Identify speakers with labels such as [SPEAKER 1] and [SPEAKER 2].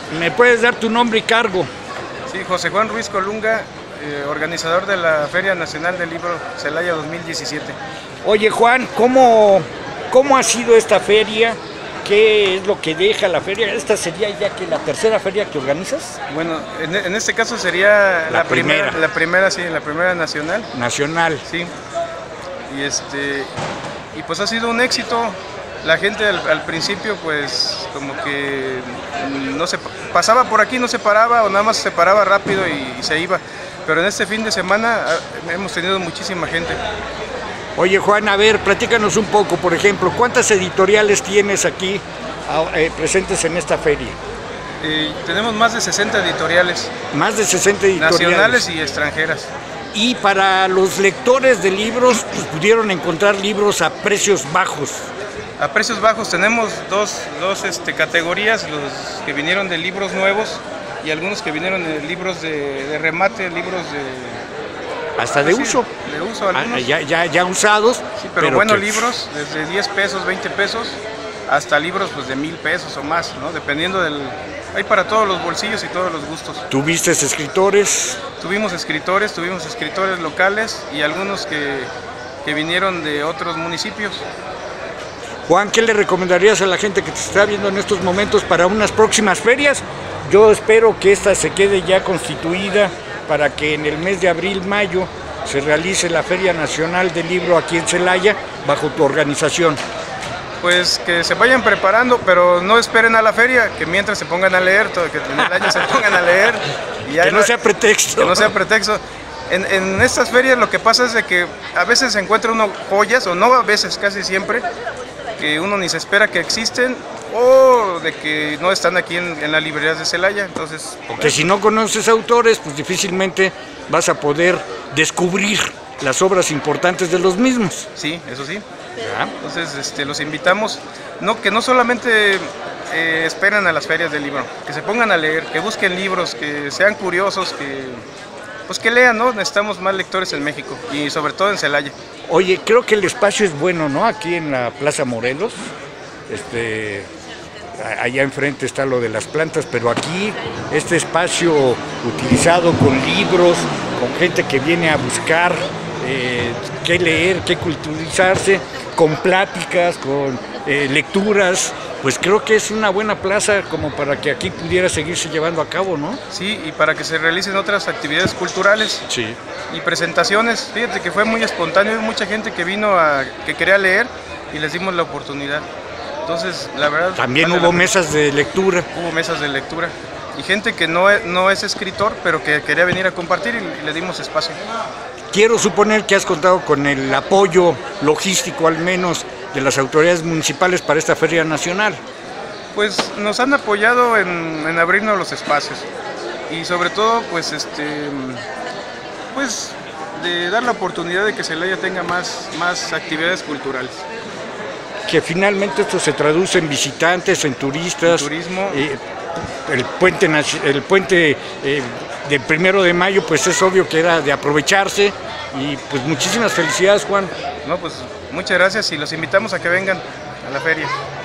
[SPEAKER 1] ¿Me puedes dar tu nombre y cargo?
[SPEAKER 2] Sí, José Juan Ruiz Colunga, organizador de la Feria Nacional del Libro Celaya 2017.
[SPEAKER 1] Oye, Juan, ¿cómo ha sido esta feria? ¿Qué es lo que deja la feria? ¿Esta sería ya que la tercera feria que organizas?
[SPEAKER 2] Bueno, en este caso sería
[SPEAKER 1] la primera.
[SPEAKER 2] La primera nacional.
[SPEAKER 1] Nacional.
[SPEAKER 2] Sí. Y pues ha sido un éxito. La gente al principio pues como que no se pasaba por aquí, no se paraba o nada más se paraba rápido y se iba. Pero en este fin de semana hemos tenido muchísima gente.
[SPEAKER 1] Oye, Juan, a ver, platícanos un poco, por ejemplo, ¿cuántas editoriales tienes aquí presentes en esta feria?
[SPEAKER 2] Tenemos más de 60 editoriales.
[SPEAKER 1] Más de 60 editoriales.
[SPEAKER 2] Nacionales y extranjeras.
[SPEAKER 1] Y para los lectores de libros, pues, pudieron encontrar libros a precios bajos.
[SPEAKER 2] A precios bajos tenemos dos categorías, los que vinieron de libros nuevos y algunos que vinieron de libros de remate, libros de...
[SPEAKER 1] Hasta de uso.
[SPEAKER 2] De uso algunos.
[SPEAKER 1] Ya usados.
[SPEAKER 2] Sí, pero buenos libros, desde 10 pesos, 20 pesos, hasta libros pues de 1000 pesos o más, ¿no? Dependiendo del... Hay para todos los bolsillos y todos los gustos.
[SPEAKER 1] ¿Tuviste escritores?
[SPEAKER 2] Tuvimos escritores locales y algunos que vinieron de otros municipios.
[SPEAKER 1] Juan, ¿qué le recomendarías a la gente que te está viendo en estos momentos para unas próximas ferias? Yo espero que esta se quede ya constituida para que en el mes de abril, mayo, se realice la Feria Nacional del Libro aquí en Celaya, bajo tu organización.
[SPEAKER 2] Pues que se vayan preparando, pero no esperen a la feria, que mientras se pongan a leer, que en el año se pongan a leer. Y
[SPEAKER 1] que no sea pretexto.
[SPEAKER 2] Que no sea pretexto. En estas ferias lo que pasa es de que a veces se encuentra uno joyas, o no a veces, casi siempre, que uno ni se espera que existen, o de que no están aquí en las librerías de Celaya. Entonces,
[SPEAKER 1] porque si no conoces autores, pues difícilmente vas a poder descubrir las obras importantes de los mismos.
[SPEAKER 2] Sí, eso sí.
[SPEAKER 1] ¿Ya?
[SPEAKER 2] Entonces los invitamos, que no solamente esperen a las ferias del libro, que se pongan a leer, que busquen libros, que sean curiosos, que lean, ¿no? Necesitamos más lectores en México y sobre todo en Celaya.
[SPEAKER 1] Oye, creo que el espacio es bueno, ¿no? Aquí en la Plaza Morelos, allá enfrente está lo de las plantas, pero aquí este espacio utilizado con libros, con gente que viene a buscar qué leer, qué culturizarse, con pláticas, con lecturas, pues creo que es una buena plaza como para que aquí pudiera seguirse llevando a cabo, ¿no?
[SPEAKER 2] Sí, y para que se realicen otras actividades culturales.
[SPEAKER 1] Sí.
[SPEAKER 2] Y presentaciones. Fíjate que fue muy espontáneo, hay mucha gente que vino que quería leer y les dimos la oportunidad. Entonces, la verdad...
[SPEAKER 1] También hubo mesas de lectura.
[SPEAKER 2] Hubo mesas de lectura. Y gente que no es escritor, pero que quería venir a compartir y le dimos espacio.
[SPEAKER 1] Quiero suponer que has contado con el apoyo logístico, al menos, de las autoridades municipales para esta Feria Nacional.
[SPEAKER 2] Pues nos han apoyado en abrirnos los espacios y sobre todo pues de dar la oportunidad de que Celaya tenga más actividades culturales.
[SPEAKER 1] Que finalmente esto se traduce en visitantes, en turistas.
[SPEAKER 2] En turismo.
[SPEAKER 1] El puente del 1 de mayo, pues es obvio que era de aprovecharse, y pues muchísimas felicidades, Juan.
[SPEAKER 2] No, pues muchas gracias y los invitamos a que vengan a la feria.